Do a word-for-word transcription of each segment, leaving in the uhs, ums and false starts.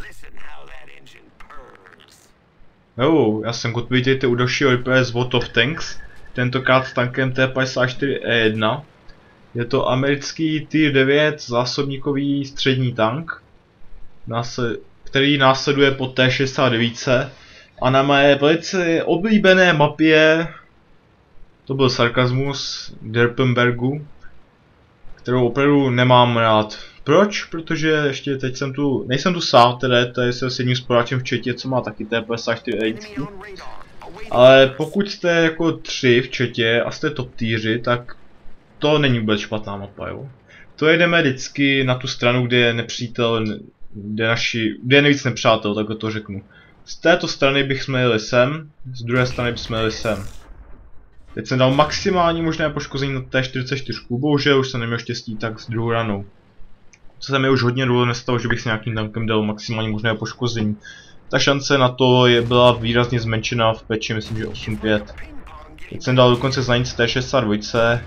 Jo, já jsem kod, vítejte u dalšího R P S World of Tanks, tentokrát s tankem T padesát čtyři E jedna. Je to americký tier devět zásobníkový střední tank, který následuje po T šedesát devět a na mé velice oblíbené mapě, to byl sarkazmus, Derpenbergu, kterou opravdu nemám rád. Proč? Protože ještě teď jsem tu, nejsem tu sám, tedy tady jsem s jedním spoluhráčem v chatě, co má taky T padesát čtyři E jedna. Ale pokud jste jako tři v chatě a jste top týři, tak to není vůbec špatná mapa, jo. To jedeme vždycky na tu stranu, kde je nepřítel, kde, naši, kde je nejvíc nepřátel, takhle to řeknu. Z této strany bychom jeli sem, z druhé strany bychom jeli sem. Teď jsem dal maximální možné poškození na T čtyřicet čtyři, bohužel už jsem neměl štěstí tak s druhou ranou. Co se mi už hodně dlouho nestalo, že bych s nějakým tankem dal maximální možné poškození. Ta šance na to je, byla výrazně zmenšená v peči, myslím, že osm pět. Teď jsem dal dokonce zranit T šedesát dva,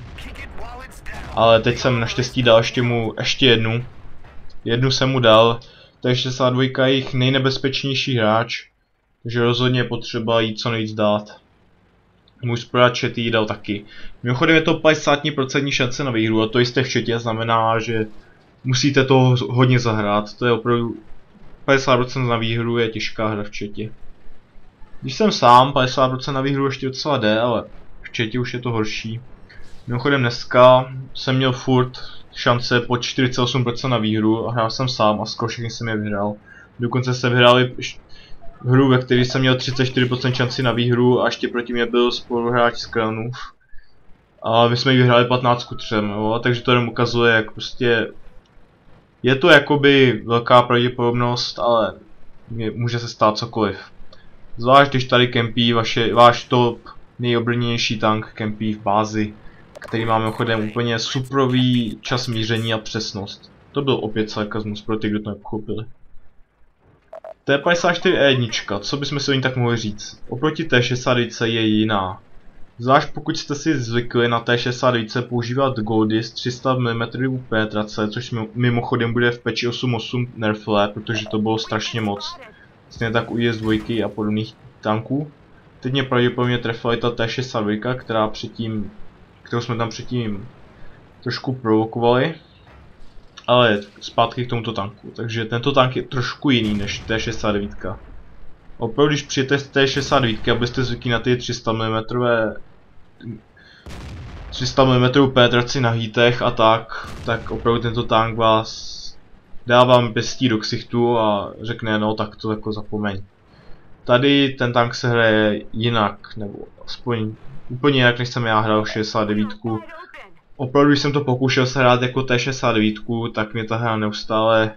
ale teď jsem naštěstí dal ještě mu ještě jednu. Jednu jsem mu dal. T šedesát dva je jejich nejnebezpečnější hráč, takže rozhodně je potřeba jí co nejvíc dát. Můj spoluhráč jí dal taky. Mimochodem je to padesát procent šance na výhru a to jste v chatě znamená, že musíte to hodně zahrát. To je opravdu padesát procent na výhru je těžká hra v chatě. Když jsem sám, padesát procent na výhru ještě docela jde, ale v chatě už je to horší. Mimochodem dneska jsem měl furt šance po čtyřicet osm procent na výhru a hrál jsem sám a skoro všechny jsem je vyhrál. Dokonce jsem vyhrál i hru, ve které jsem měl třicet čtyři procent šanci na výhru a ještě proti mě byl spoluhráč z Kranův. A my jsme ji vyhráli patnáct ku třem, jo, takže to jenom ukazuje, jak prostě je to jakoby velká pravděpodobnost, ale může se stát cokoliv. Zvlášť když tady kempí vaše, váš top nejoblíbenější tank kempí v bázi, který má mimochodem úplně suprový čas míření a přesnost. To byl opět sarkazmus pro ty, kdo to nepochopili. T padesát čtyři E jedna, co bychom si o ní tak mohli říct? Oproti T šedesát devět je jiná. Zvlášť pokud jste si zvykli na T šedesát devět používat Goldy s tři sta milimetrů penetrace, což mimochodem bude v peči osm osm nerfle, protože to bylo strašně moc. Stejně tak u I S dva a podobných tanků. Teď mě pravděpodobně trefila ta T šedesát dva, která předtím, kterou jsme tam předtím trošku provokovali. Ale zpátky k tomuto tanku. Takže tento tank je trošku jiný než T šedesát devět. Opravdu, když přijete z T šedesát devět, abyste zvyklí na ty tři sta milimetrů tři sta milimetrů penetraci na hítech a tak, tak opravdu tento tank vás dá vám pěstí do ksichtu a řekne, no tak to jako zapomeň. Tady ten tank se hraje jinak, nebo aspoň úplně jinak, než jsem já hrál v šedesát devět. Opravdu, když jsem to pokoušel se hrát jako T šedesát devět, tak mě ta hra neustále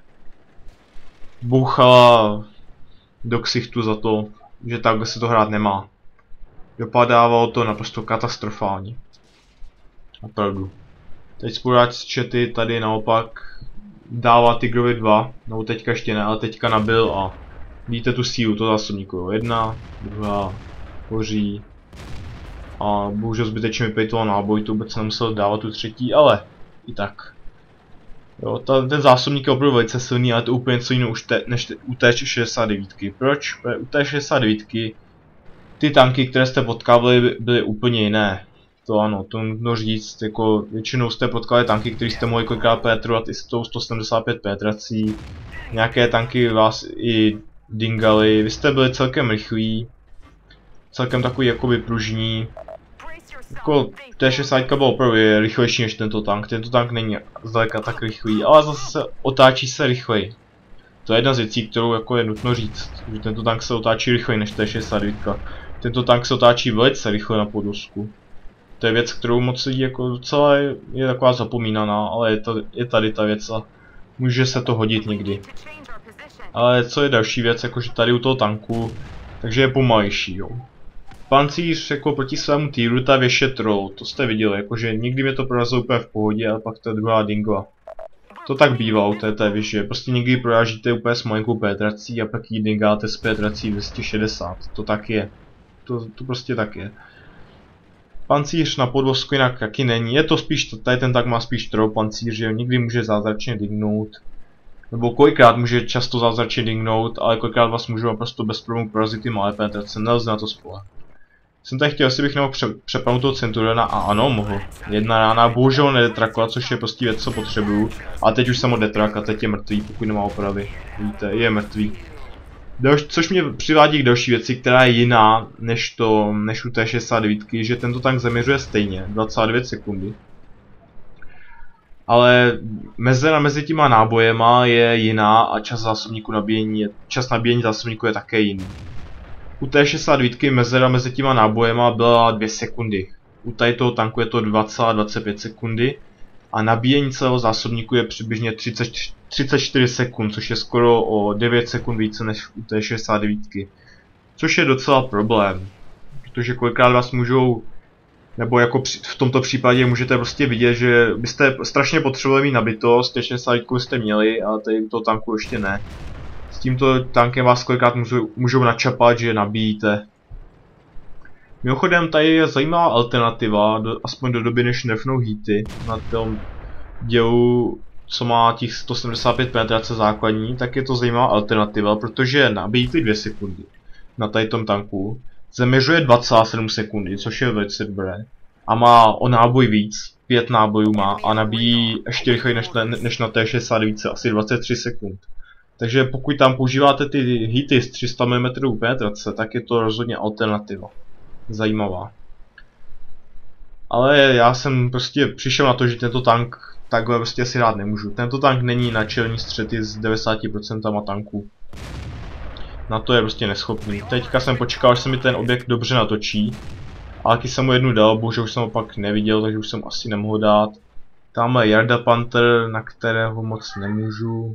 bouchala do ksichtu za to, že takhle se to hrát nemá. Dopadávalo to naprosto katastrofálně. Opravdu. Teď spoluhráč z chaty tady naopak dává Tigrovi dva, no teďka ještě ne, ale teďka nabil a vidíte tu sílu, to zásobníku. Jedna, druhá, hoří. A bohužel zbytečně mi pejtoval náboj, to vůbec nemusel dávat tu třetí, ale i tak. Jo, ta, ten zásobník je opravdu velice silný, ale to je úplně něco jiného než te, u T šedesát devět. Proč? U T šedesát devět ty tanky, které jste potkávali, byly úplně jiné. To ano, to nutno říct, jako většinou jste potkali tanky, které jste mohli kolikrát penetrovat i s tou sto sedmdesát pět penetrací. Nějaké tanky vás i dingaly, vy jste byli celkem rychlí. Celkem takový jakoby pružní. Jako T šedesát byl opravdu rychlejší než tento tank. Tento tank není zdaleka tak rychlý, ale zase se otáčí se rychleji. To je jedna z věcí, kterou jako je nutno říct, že tento tank se otáčí rychleji než T šedesát devět. Tento tank se otáčí velice rychle na podvozku. To je věc, kterou moc lidí jako docela je, je taková zapomínaná, ale je, to, je tady ta věc a může se to hodit někdy. Ale co je další věc, jakože tady u toho tanku, takže je pomalejší, jo. Pancíř jako proti svému týru, ta věž je troll, to jste viděli, jakože někdy mě to prorazilo úplně v pohodě, ale pak ta druhá dingla. To tak bývá u té, té věže, prostě někdy prorážíte úplně s malinkou penetrací a pak ji dingáte s penetrací dvě stě šedesát, to tak je. To, to prostě tak je. Pancíř na podvozku jinak taky není, je to spíš, tady ten tak má spíš troll pancíř, že někdy může zázračně dignout. Nebo kolikrát může často zázračně dingnout, ale kolikrát vás můžu naprosto bez problémů porazit ty malé penetrace, nelze na to spolehat. Jsem tady chtěl, jestli bych nemohl pře přepnout toho Centuriona a ano, mohl. Jedna rána, bohužel nedetrakovat, což je prostě věc, co potřebuju. A teď už jsem ho detrak a teď je mrtvý, pokud nemá opravy. Víte, je mrtvý. Dalš, což mě přivádí k další věci, která je jiná než, to, než u té šedesát devět, že tento tank zaměřuje stejně, dvacet devět sekundy. Ale mezera mezi těma nábojema je jiná a čas zásobníku nabíjení je, čas nabíjení zásobníku je také jiný. U té šedesát devět mezera mezi těma nábojema byla dvě sekundy. U tady toho tanku je to dvacet až dvacet pět sekundy a nabíjení celého zásobníku je přibližně třicet, třicet čtyři sekund, což je skoro o devět sekund více než u té šedesát devět. Což je docela problém, protože kolikrát vás můžou, nebo jako v tomto případě můžete prostě vidět, že byste strašně potřebovali mít nabitost, té šedesát devět jste měli, ale tady u toho tanku ještě ne. S tímto tankem vás kolikrát můžou, můžou načapat, že nabíjíte. Mimochodem, tady je zajímavá alternativa, do, aspoň do doby, než nerfnou hity na tom dělu, co má těch sto sedmdesát pět penetrace základní, tak je to zajímavá alternativa, protože nabíjí ty dvě sekundy na tady tom tanku, zaměřuje dvacet sedm sekundy, což je velice dobré, a má o náboj víc, pět nábojů má a nabíjí ještě rychleji než, než na té šedesát devět, asi dvacet tři sekund. Takže pokud tam používáte ty hity z tři sta milimetrů penetrace, tak je to rozhodně alternativa. Zajímavá. Ale já jsem prostě přišel na to, že tento tank takhle prostě asi rád nemůžu. Tento tank není na čelní střety s devadesát procent tanků. Na to je prostě neschopný. Teďka jsem počkal, až se mi ten objekt dobře natočí. A taky jsem mu jednu dal, bohužel už jsem ho pak neviděl, takže už jsem asi nemohl dát. Tamhle Jarda Panther, na kterého moc nemůžu.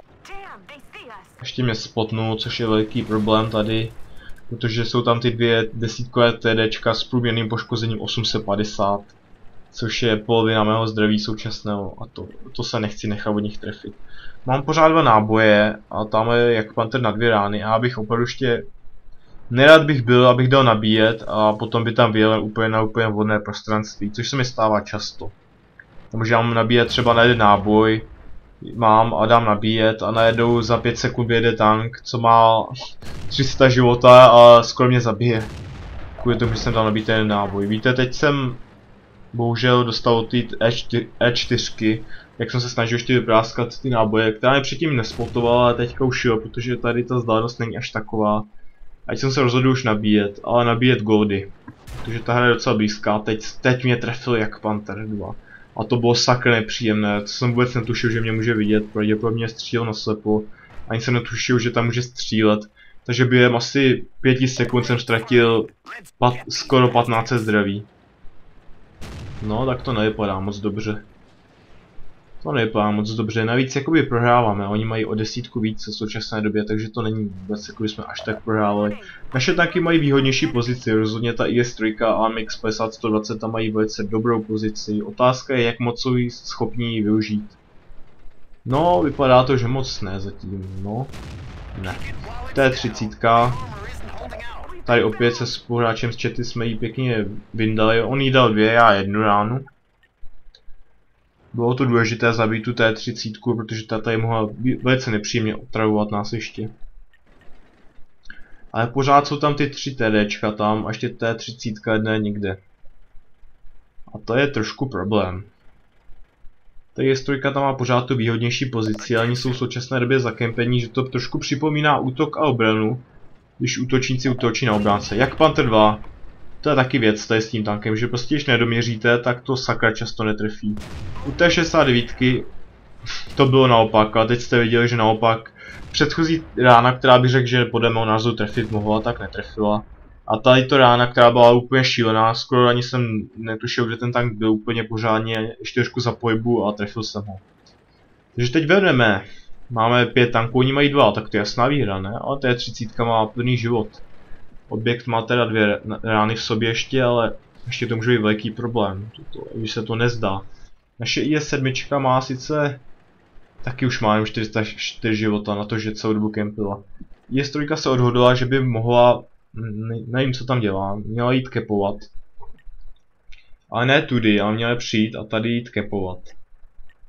Ještě mě spotnul, což je veliký problém tady. Protože jsou tam ty dvě desítkové TDčka s průměrným poškozením osm set padesát. Což je polovina mého zdraví současného a to, to se nechci nechat od nich trefit. Mám pořád dva náboje a tam je jak Panther na dvě rány a abych opravdu ještě... Nerad bych byl, abych dal nabíjet a potom by tam vyjel úplně na úplně vodné prostranství, což se mi stává často. Takže mám nabíjet třeba na jeden náboj, mám a dám nabíjet a najednou za pět sekund vyjede tank, co má tři sta života a skoro mě zabije. Kvůli tomu, že jsem dal nabít ten náboj. Víte, teď jsem bohužel dostal ty E čtyři, jak jsem se snažil ještě vypráskat ty náboje, která mě předtím nespotovala, ale teďka už jo, protože tady ta vzdálenost není až taková. Ať jsem se rozhodl už nabíjet, ale nabíjet goldy. Protože ta hra je docela blízká, teď, teď mě trefil jak Panther dva. A to bylo sakra nepříjemné, to jsem vůbec netušil, že mě může vidět, pravděpodobně střílel naslepo. Ani jsem netušil, že tam může střílet. Takže během asi pěti sekund jsem ztratil pat, skoro patnáct zdraví. No, tak to nevypadá moc dobře. To nevypadá moc dobře, navíc jakoby prohráváme, oni mají o desítku víc v současné době, takže to není vůbec jako jsme až tak prohrávali. Naše tanky mají výhodnější pozici, rozhodně ta I S tři a A M X padesát sto dvacet tam mají velice dobrou pozici, otázka je, jak moc jsou schopní ji využít. No, vypadá to, že moc ne zatím, no. Ne. T třicet. Tady opět se spoluhráčem z chaty jsme jí pěkně vyndali, on jí dal dvě, já jednu ránu. Bylo to důležité zabít tu T třicet, protože ta tady mohla velice nepříjemně otravovat nás ještě. Ale pořád jsou tam ty tři TDčka tam a ještě T třicet jedné nikde. A to je trošku problém. Ta I S tři tam má pořád tu výhodnější pozici, ale oni jsou v současné době zakempení, že to trošku připomíná útok a obranu, když útočníci útočí na obránce. Jak Panther dva. To je taky věc tady s tím tankem, že prostě když nedoměříte, tak to sakra často netrefí. U té šedesát devět to bylo naopak, a teď jste viděli, že naopak předchozí rána, která bych řekl, že podle mého názoru trefit mohla, tak netrefila. A tady to rána, která byla úplně šílená, skoro ani jsem netušil, že ten tank byl úplně pořádně ještě trošku za pohybu a trefil jsem ho. Takže teď vedeme. Máme pět tanků, oni mají dva, tak to je jasná výhra, ne? Ale T třicet má plný život. Objekt má teda dvě rány v sobě ještě, ale ještě to může být veliký problém, toto, když se to nezdá. Naše I S sedm má sice, taky už má jenom čtyři sta čtyři života na to, že celou dobu kempila. I S tři se odhodla, že by mohla, ne, nevím co tam dělá, měla jít kepovat. Ale ne tudy, ale měla přijít a tady jít kepovat.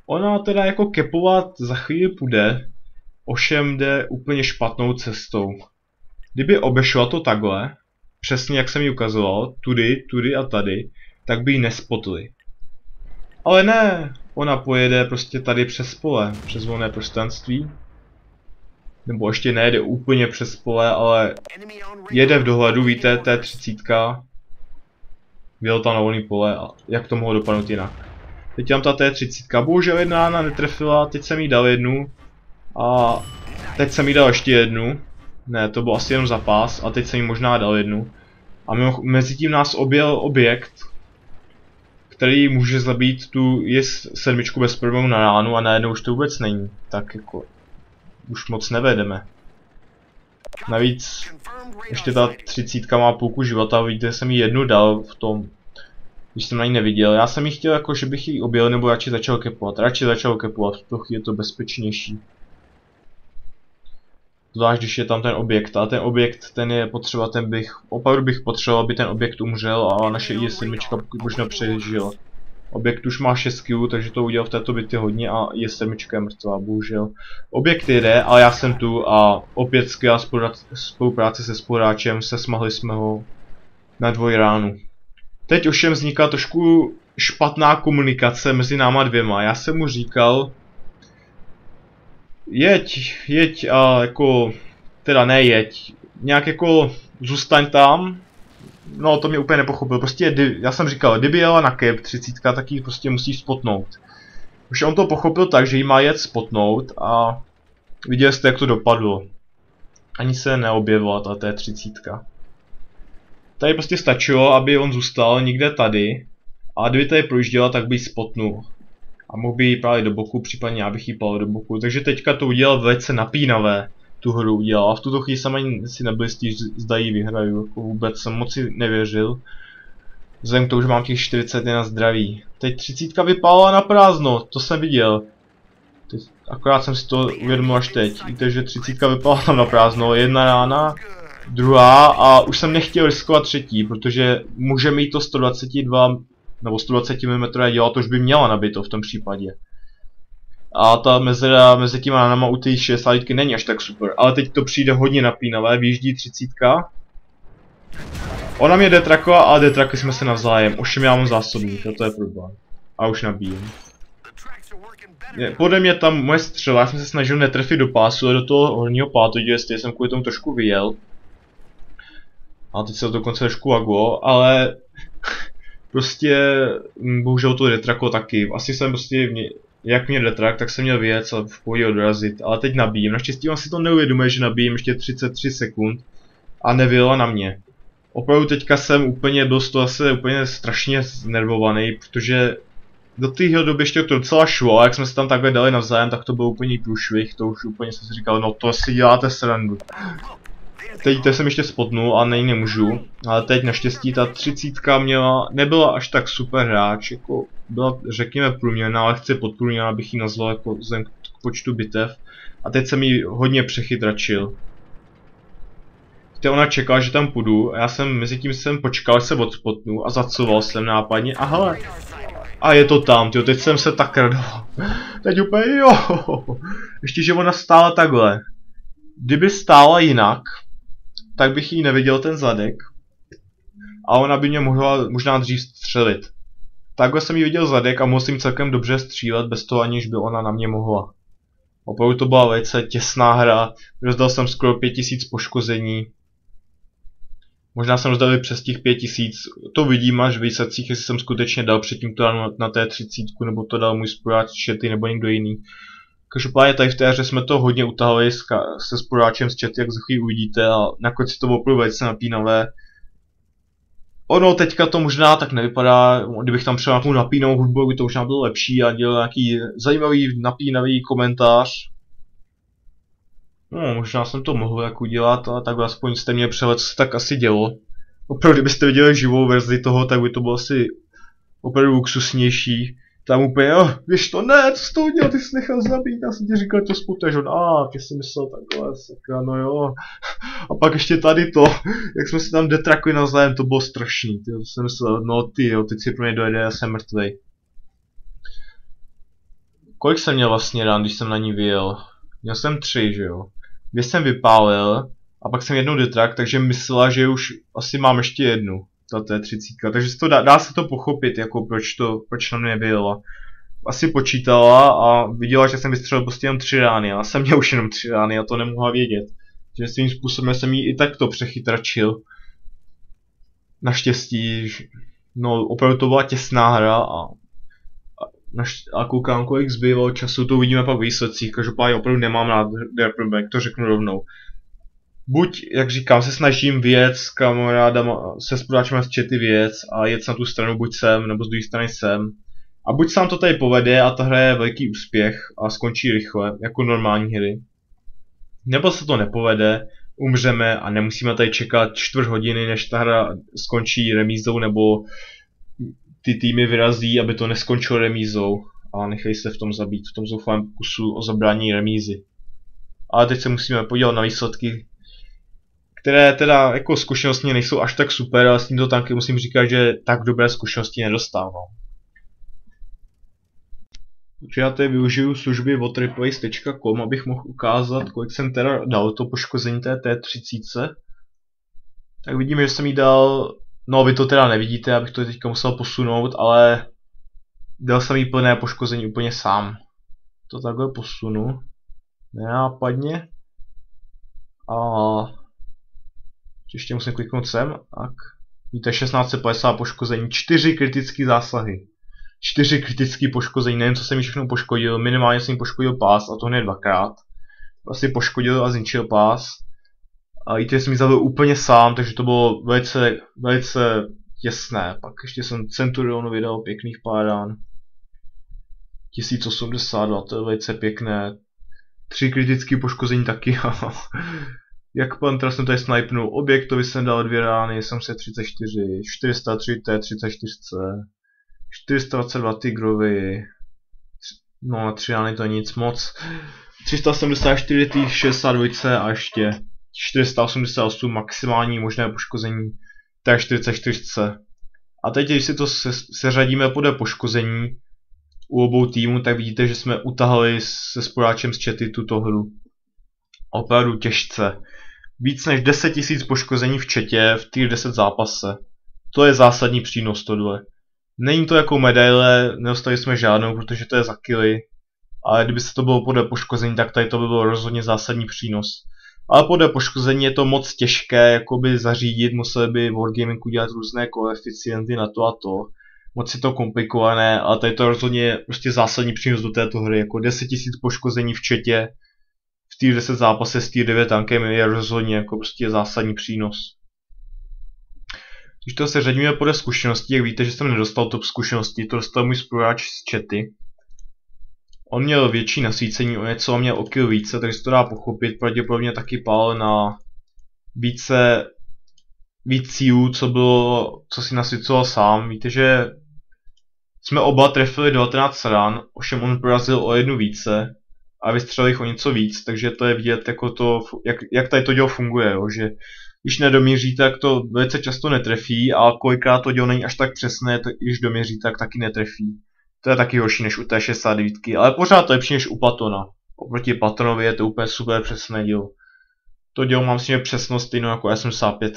Ona teda jako kepovat za chvíli půjde, ovšem jde úplně špatnou cestou. Kdyby obešla to takhle, přesně jak jsem ji ukazoval, tudy, tudy a tady, tak by ji nespotli. Ale ne, ona pojede prostě tady přes pole, přes volné prostranství. Nebo ještě nejde úplně přes pole, ale jede v dohledu, víte, T třicet. Vyjel tam na volný pole a jak to mohlo dopadnout jinak. Teď mám ta T třicet, bohužel jedna rána netrefila, teď jsem jí dal jednu. A teď jsem jí dal ještě jednu. Ne, to byl asi jenom zapás, a teď jsem jí možná dal jednu. A mezi tím nás objel objekt, který může zabít tu jis sedmičku bez problémů na ránu a najednou už to vůbec není. Tak jako, už moc nevedeme. Navíc ještě ta třicítka má půlku života, vidíte, jsem jí jednu dal v tom, když jsem na ní neviděl. Já jsem jí chtěl jako, že bych ji objel nebo radši začal kepovat. Radši začal kepovat, v tu chvíli je to bezpečnější. Zvlášť když je tam ten objekt, a ten objekt, ten je potřeba, ten bych, opravdu bych potřeboval, aby ten objekt umřel a naše I S sedm pokud možná přežila. Objekt už má šest killů, takže to udělal v této bitvě hodně a I S sedm je mrtvá, bohužel. Objekt jde, ale já jsem tu a opět skvělá spolupráce se spoluhráčem, se smahli jsme ho na dvoj ránu. Teď ovšem vzniká trošku špatná komunikace mezi náma dvěma, já jsem mu říkal, jeď, jeď a jako, teda ne jeď, nějak jako zůstaň tam. No to mě úplně nepochopil, prostě já jsem říkal, kdyby jela na kep třicet, tak ji prostě musí spotnout. Už on to pochopil tak, že jí má jet spotnout a viděli jste, jak to dopadlo. Ani se neobjevila ta T třicet. Tady prostě stačilo, aby on zůstal někde tady a kdyby tady projížděla, tak by ji spotnul. A mohl by jí právě do boku, případně já bych jí pal do boku. Takže teďka to udělal velice napínavé, tu hru udělal. A v tuto chvíli jsem ani si nebyl jistý, zda jí vyhraju. Jako vůbec jsem moc si nevěřil. Vzhledem k tomu, že mám těch čtyřicet na zdraví. Teď třicítka vypálila na prázdno, to jsem viděl. Teď, akorát jsem si to uvědomil až teď. Víte, že třicítka vypálila tam na prázdno, jedna rána, druhá a už jsem nechtěl riskovat třetí, protože může mít to sto dvacet dva nebo sto dvacet milimetrů dělo, to už by měla nabito v tom případě. A ta mezera mezi těma ránama u té šedesát není až tak super, ale teď to přijde hodně napínavé, vyjíždí třicítka. Ona mě detrakovala a detrakli jsme se navzájem, ovšem já mám zásobník, to je problém. A už nabíjím. Podle mě tam moje střela, já jsem se snažil netrefit do pásu, ale do toho horního pátu, jestli jsem kvůli tomu trošku vyjel. A teď se to dokonce trošku laglo, ale prostě bohužel to detrako taky. Asi jsem prostě, mě, jak mě detrak, tak jsem měl vyjet a v pohodě odrazit, ale teď nabíjím. Naštěstí on si to neuvědomuje, že nabíjím ještě třicet tři sekund a nevyjela na mě. Opravdu teďka jsem úplně byl z toho zase úplně strašně znervovaný, protože do téhle doby ještě to docela šlo, a jak jsme se tam takhle dali navzájem, tak to byl úplně průšvih, to už úplně jsem si říkal, no to si děláte srandu. Teď to jsem ještě spotnul a nej nemůžu, ale teď naštěstí ta třicítka měla, nebyla až tak super hráč, jako byla řekněme průměrná, ale chci podprůměrná, abych ji nazval jako vzhledem k počtu bitev. A teď jsem ji hodně přechytračil. Teď ona čekala, že tam půjdu a já jsem mezi tím jsem počkal, se odspotnu a zacoval jsem nápadně a hele. A je to tam, tyjo, teď jsem se tak radoval. Teď úplně jo. Ještě, že ona stála takhle. Kdyby stála jinak, tak bych jí neviděl ten zadek. A ona by mě mohla možná dřív střelit. Takhle jsem jí viděl zadek a mohl jsem celkem dobře střílet, bez toho aniž by ona na mě mohla. Opravdu to byla velice těsná hra, rozdal jsem skoro pět tisíc poškození. Možná jsem rozdal i přes těch pět tisíc, to vidím až v výsledcích, jestli jsem skutečně dal předtím to na, na té třicet, nebo to dal můj spoluhráč Chaty nebo někdo jiný. Každopádně tady v té hře jsme to hodně utahali se spoluhráčem z Chaty, jak za chvíli uvidíte, a nakonec si to opravdu velice napínavé. Ono teďka to možná tak nevypadá, kdybych tam přijel nějakou napínanou hudbu, by to možná bylo lepší a dělal nějaký zajímavý napínavý komentář. No, možná jsem to mohl jak udělat, ale takhle aspoň jste mě přehled, co se tak asi dělo. Opravdu, kdybyste viděli živou verzi toho, tak by to bylo asi opravdu luxusnější. Tam úplně, jo, víš to, ne, co jsi to udělal, ty jsi nechal zabít, já jsem ti říkal, to sputeš, on, a, ty jsi myslel takhle, sakra, no jo. A pak ještě tady to, jak jsme si tam detrakli navzájem, to bylo strašný, ty, to jsem myslel, no ty jo, teď si pro mě dojde, já jsem mrtvej. Kolik jsem měl vlastně rán, když jsem na ní vyjel? Měl jsem tři, že jo? Dvě jsem vypálil a pak jsem jednou detrak, takže myslela, že už asi mám ještě jednu. Ta T třicet. Takže se to dá, dá se to pochopit, jako proč to, proč na mě nevyjela. Asi počítala a viděla, že jsem vystřelil prostě jenom tři rány. Já jsem měl už jenom tři rány a to nemohla vědět. Že svým způsobem jsem jí i takto přechytračil. Naštěstí, no opravdu to byla těsná hra a, a, a koukám, kolik zbývalo času, to uvidíme pak v výsledcích. Každopádně opravdu nemám rád Derperback, to řeknu rovnou. Buď, jak říkám, se snažím vyjet s kamarádama, se spoluháčem z chaty vyjet a jet na tu stranu buď sem, nebo z druhé strany sem. A buď se nám to tady povede a ta hra je velký úspěch a skončí rychle, jako normální hry. Nebo se to nepovede, umřeme a nemusíme tady čekat čtvrt hodiny, než ta hra skončí remízou, nebo ty týmy vyrazí, aby to neskončilo remízou a nechají se v tom zabít, v tom zoufalém pokusu o zabrání remízy. Ale teď se musíme podívat na výsledky, které teda jako zkušenostně nejsou až tak super, ale s tímto tankem musím říkat, že tak dobré zkušenosti nedostávám. Takže já tady využiju služby waterplace tečka com, abych mohl ukázat, kolik jsem teda dal to poškození té T třicet. Tak vidíme, že jsem jí dal, no vy to teda nevidíte, abych to teďka musel posunout, ale dal jsem jí plné poškození úplně sám. To takhle posunu, nenápadně. A ještě musím kliknout sem, tak. Víte, šestnáct set padesát poškození, čtyři kritické zásahy. čtyři kritické poškození, nevím, co jsem mi všechno poškodil, minimálně jsem poškodil pás, a to hned dvakrát. Asi poškodil a zničil pás. A víte, jsem ji zabil úplně sám, takže to bylo velice, velice těsné. Pak ještě jsem Centurionu vydal pěkných pár rán. tisíc osmdesát dva, to je velice pěkné. Tři kritické poškození taky. Jak pan, teda jsem tady snipnul, objektovi jsem dal dvě rány, jsem se třicet čtyři, čtyři sta tři T třicet čtyři C. čtyři sta dvacet dva Tigrovi, no na tři rány to nic moc, tři sta sedmdesát čtyři T šedesát dva a ještě čtyři sta osmdesát osm maximální možné poškození T čtyřicet čtyři C. A teď, když si to se, seřadíme podle poškození u obou týmů, tak vidíte, že jsme utahali se spoluháčem z chaty tuto hru. Opravdu těžce. Víc než deset tisíc poškození v chatě v tier deset zápase. To je zásadní přínos tohle. Není to jako medaile, nedostali jsme žádnou, protože to je za killy. Ale kdyby se to bylo podle poškození, tak tady to by bylo rozhodně zásadní přínos. Ale podle poškození je to moc těžké jakoby zařídit, museli by Wargaming udělat různé koeficienty na to a to. Moc je to komplikované, ale tady to rozhodně prostě zásadní přínos do této hry. Jako deset tisíc poškození v chatě v tier deset zápase s tier devět tankem je rozhodně jako prostě zásadní přínos. Když to se řadíme podle zkušeností, jak víte, že jsem nedostal top zkušenosti, to dostal můj spoluhráč z chaty. On měl větší nasvícení, o něco, on měl o kill více, takže se to dá pochopit, pravděpodobně taky pál na více, víc cílů, co bylo, co si nasvícoval sám. Víte, že jsme oba trefili devatenáct ran, ovšem on porazil o jednu více a vystřelil jich o něco víc, takže to je vidět, jako to, jak, jak tady to dělo funguje, jo, že když nedomíří, tak to velice často netrefí a kolikrát to dělo není až tak přesné, to když doměří, tak taky netrefí. To je taky horší než u té šedesát devět, ale pořád to je lepší než u Platona. Oproti Platonovi je to úplně super přesné dělo. To dělo mám si přesnost stejnou jako S sedmdesát pět.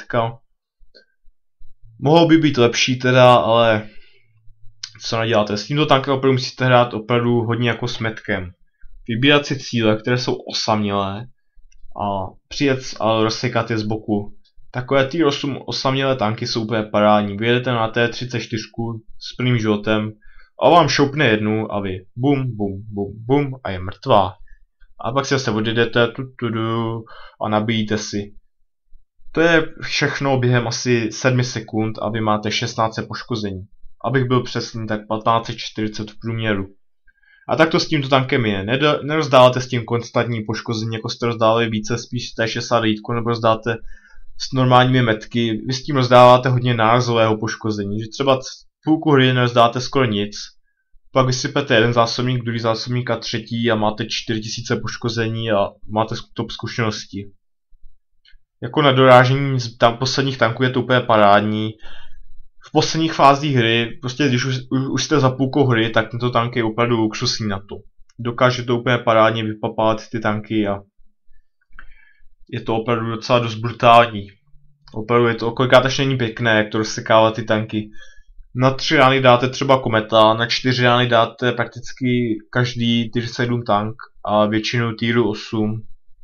Mohlo by být lepší teda, ale co neděláte. S tímto tankem opravdu musíte hrát opravdu hodně jako s metkem. Vybírat si cíle, které jsou osamělé a přijet a rozsekat je z boku. Takové ty osm osamělé tanky jsou úplně parádní. Vyjedete na T třicet čtyři s plným životem a vám šoupne jednu a vy bum, bum, bum, bum a je mrtvá. A pak si zase odjedete tu, tu, tu, a nabíjíte si. To je všechno během asi sedmi sekund a vy máte šestnáct set poškození. Abych byl přesný, tak patnáct set čtyřicet v průměru. A tak to s tímto tankem je. Nerozdáváte s tím konstantní poškození, jako jste rozdávali více, spíš té šedesát devět, nebo rozdáte s normálními metky. Vy s tím rozdáváte hodně nárazového poškození, že třeba půlku hry nerozdáte skoro nic. Pak vysypete jeden zásobník, druhý zásobník a třetí a máte čtyři tisíce poškození a máte top zkušenosti. Jako na dorážení z tam posledních tanků je to úplně parádní. V posledních fázích hry, prostě když už, už, už jste za půlkou hry, tak tento tank je opravdu luxusní na to. dokáže to úplně parádně vypapát ty tanky a je to opravdu docela dost brutální. Opravdu je to kolikrát až není pěkné, jak to rozsekává ty tanky. Na tři rány dáte třeba kometa, na čtyři rány dáte prakticky každý tier sedm tank a většinou tieru osm.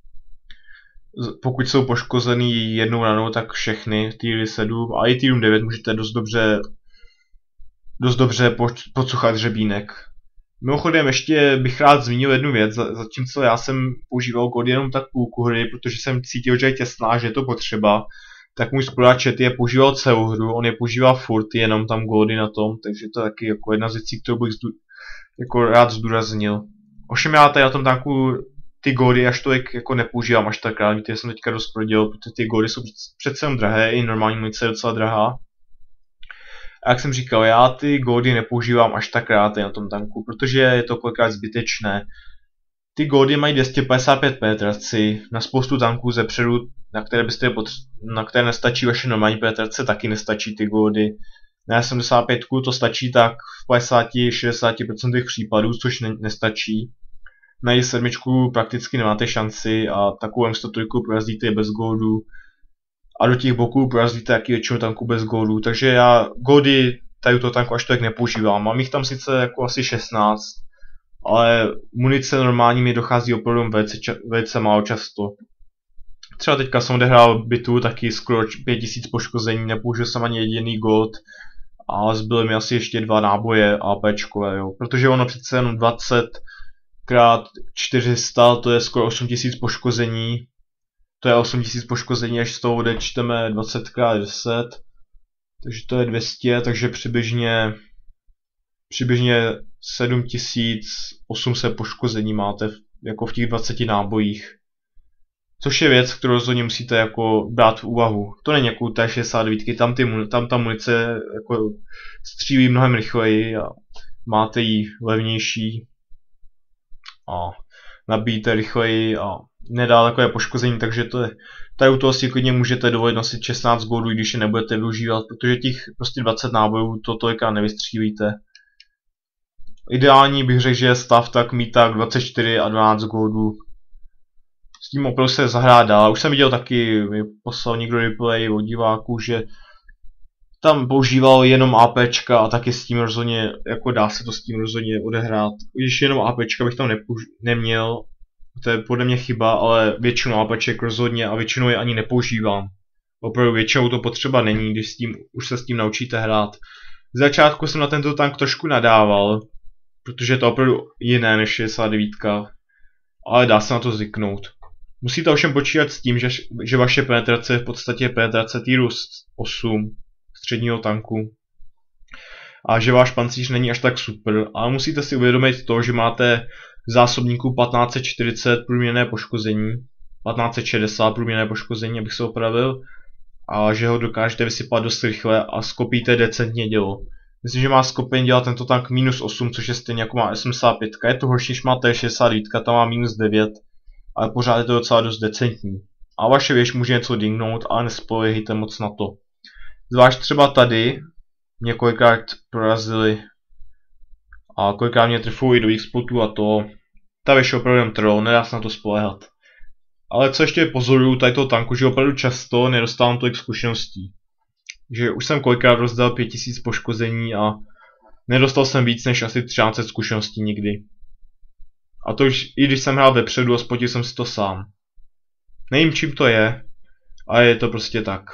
Pokud jsou poškozený jednou ranou, tak všechny tier sedm a i tier devět můžete dost dobře dost dobře pocuchat řebínek. Mimochodem ještě bych rád zmínil jednu věc, zatímco já jsem používal kód jenom tak půlku hry, protože jsem cítil, že je těsná, že je to potřeba, tak můj spoluhráč je používal celou hru, on je používá furt, jenom tam gódy na tom, takže to je taky jako jedna z věcí, kterou bych jako rád zdůraznil. Ovšem já tady na tom tanku ty gódy až tolik jako nepoužívám až tak rád, víte, jsem teďka dost prodělal, protože ty gódy jsou přece jen drahé, i normální munice je docela drahá. A jak jsem říkal, já ty gódy nepoužívám až tak rád na tom tanku, protože je to kolikrát zbytečné. Ty gódy mají dvě stě padesát pět penetraci, na spoustu tanků zepředu, na které byste na které nestačí vaše normální penetrace, taky nestačí ty gódy. Na sedmdesát pět to stačí tak v padesát až šedesát procent případů, což ne, nestačí. Na i sedm prakticky nemáte šanci a takovou M sto tři projazdíte bez gódů. A do těch boků projazdíte taky většinu tanků bez gódů, takže já gódy tady toho tanku až tak nepoužívám. Mám jich tam sice jako asi šestnáct, ale munice normální mi dochází opravdu velice, velice málo často. Třeba teďka jsem odehrál bitvu taky skoro pět tisíc poškození, nepoužil jsem ani jediný gód a zbyly mi asi ještě dva náboje APčkové, jo. Protože ono přece jenom dvacet krát čtyři sta, to je skoro osm tisíc poškození. To je osm tisíc poškození, až z toho odečteme dvacet krát deset. Takže to je dvě stě, takže přibližně, přibližně sedm tisíc osm set poškození máte v, jako v těch dvaceti nábojích. Což je věc, kterou rozhodně musíte jako brát v úvahu. To není jako T šedesát devět, tam, ty, tam ta munice jako střílí mnohem rychleji a máte ji levnější. A nabíjíte rychleji a nedá takové poškození, takže to je, tady u toho si klidně můžete dovolit nosit šestnáct gódů, když je nebudete využívat, protože těch prostě dvacet nábojů to tolika nevystřílíte. Ideální bych řekl, že je stav tak mít tak dvacet čtyři a dvanáct gódů. S tím opravdu se zahrát dál. Už jsem viděl taky, mi poslal někdo replay od diváků, že tam používal jenom APčka a taky s tím rozhodně, jako dá se to s tím rozhodně odehrát. Když jenom APčka bych tam nepouž neměl, to je podle mě chyba, ale většinu APček rozhodně a většinou je ani nepoužívám. Opravdu většinou to potřeba není, když s tím, už se s tím naučíte hrát. Z začátku jsem na tento tank trošku nadával, protože je to opravdu jiné než šedesát devět, ale dá se na to zvyknout. Musíte ovšem počítat s tím, že, že vaše penetrace je v podstatě penetrace tieru osm středního tanku a že váš pancíř není až tak super, ale musíte si uvědomit to, že máte v zásobníku patnáct set čtyřicet průměrné poškození, patnáct set šedesát průměrné poškození, abych se opravil, a že ho dokážete vysypat dost rychle a skopíte decentně dělo. Myslím, že má skopení dělat tento tank minus osm, což je stejně jako má S sedmdesát pět. Je to horší, než má T šedesát devět, tam má minus devět, ale pořád je to docela dost decentní. A vaše věž může něco dingnout, ale nespolehejte moc na to. Zvlášť třeba tady několikrát prorazili a kolikrát mě trfují do jejich spotů a to. Ta věž je opravdu troll, nedá se na to spolehat. Ale co ještě pozoruju tady toho tanku, že opravdu často nedostávám tolik zkušeností. Že už jsem kolikrát rozdal pět tisíc poškození a nedostal jsem víc než asi třináct set zkušeností nikdy. A to už i když jsem hrál vepředu a spotil jsem si to sám. Nevím čím to je, ale je to prostě tak.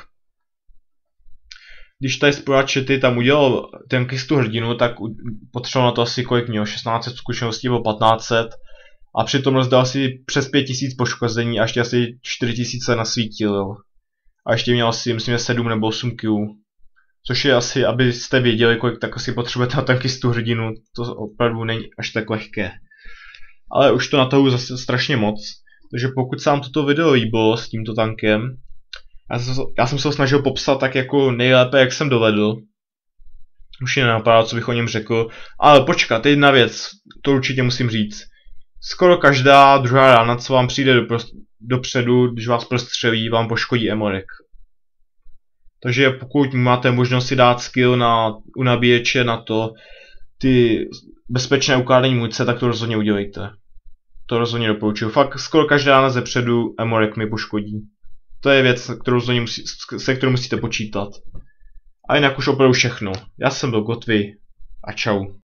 Když tady spoluhráč tam udělal ten kistu hrdinu, tak potřeboval na to asi kolik měl, šestnáct set zkušeností nebo patnáct set. A přitom rozdal si přes pět tisíc poškození a ještě asi čtyři tisíce nasvítil, jo. A ještě měl asi, myslím, sedm nebo osm killů. Což je asi, abyste věděli, kolik tak asi potřebujete na ten kistu hrdinu, to opravdu není až tak lehké. Ale už to natahuji zase strašně moc, takže pokud se vám toto video líbilo s tímto tankem, já jsem, já jsem se ho snažil popsat tak jako nejlépe, jak jsem dovedl. Už je nenapadá, co bych o něm řekl, ale počkat, jedna věc, to určitě musím říct. Skoro každá druhá rána, co vám přijde dopředu, když vás prostřelí, vám poškodí emorek. Takže pokud máte možnost si dát skill na, u nabíječe na to, ty bezpečné ukládání munice, tak to rozhodně udělejte. To rozhodně doporučuju. Fakt skoro každá rána ze předu Amorek mi poškodí. To je věc, kterou rozhodně musí, se kterou musíte počítat. A jinak už opravdu všechno. Já jsem byl Gottwy a čau.